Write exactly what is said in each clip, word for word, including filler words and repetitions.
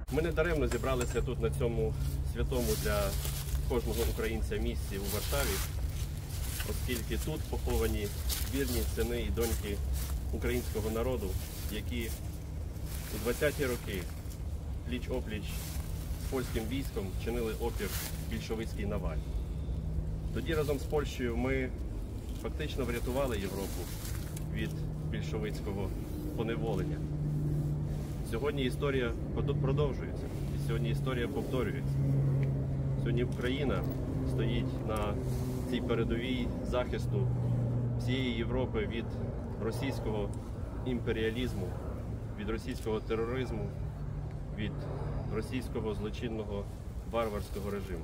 Ми не даремно зібралися тут на цьому святому для кожного українця місці у Варшаві, оскільки тут поховані вірні сини і доньки українського народу, які у двадцяті роки пліч-опліч з польським військом чинили опір більшовицькій навалі. Тоді разом з Польщею ми фактично врятували Європу від більшовицького поневолення. Сьогодні історія продовжується, і сьогодні історія повторюється. Сьогодні Україна стоїть на цій передовій захисту всієї Європи від російського імперіалізму, від російського тероризму, від російського злочинного варварського режиму.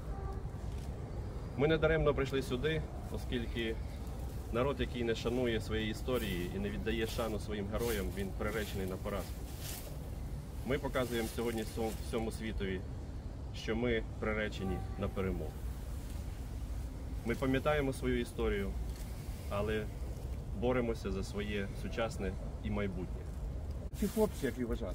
Ми недаремно прийшли сюди, оскільки народ, який не шанує своєї історії і не віддає шану своїм героям, він приречений на поразку. Ми показуємо сьогодні всьому світові, що ми приречені на перемогу. Ми пам'ятаємо свою історію, але боремося за своє сучасне і майбутнє. Ці хлопці, як і вважати,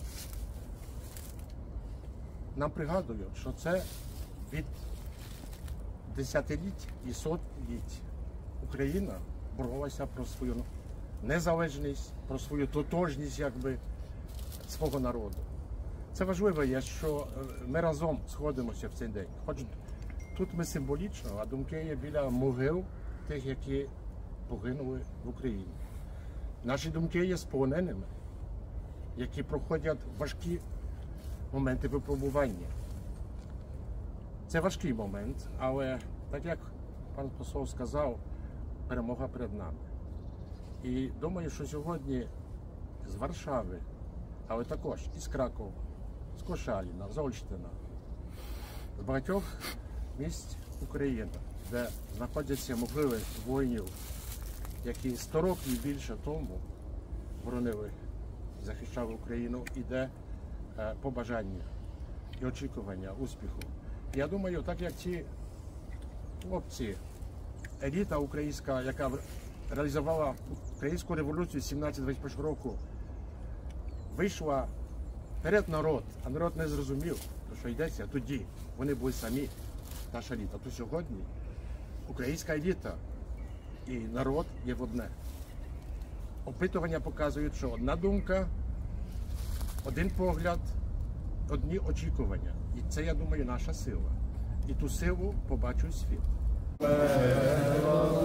нам пригадують, що це від десятиліть і сотиліть Україна боролася про свою незалежність, про свою тотожність якби, свого народу. Це важливо є, що ми разом сходимося в цей день. Хоч тут ми символічно, а думки є біля могил тих, які погинули в Україні. Наші думки є з полоненими, які проходять важкі моменти випробування. Це важкий момент, але, так як пан посол сказав, перемога перед нами. І думаю, що сьогодні з Варшави, але також із Кракова, з Кошаліна, з Ольштина, з багатьох місць України, де знаходяться могили воїнів, які сто років і більше тому боронили, захищали Україну, і де е, побажання і очікування успіху. Я думаю, так як ці хлопці, еліта українська, яка реалізувала українську революцію сімнадцять двадцять першого року, вийшла перед народ, а народ не зрозумів, про що йдеться, тоді вони були самі, наша еліта. То сьогодні українська еліта і народ є в одне. Опитування показують, що одна думка, один погляд, одні очікування. І це, я думаю, наша сила. І ту силу побачить світ.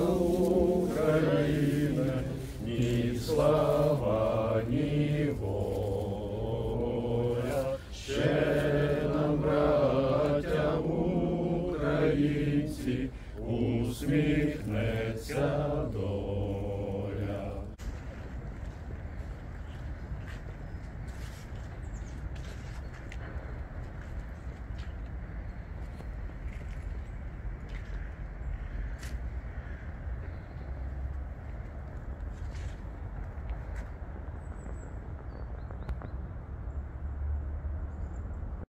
Україна, ні слава, ні воля.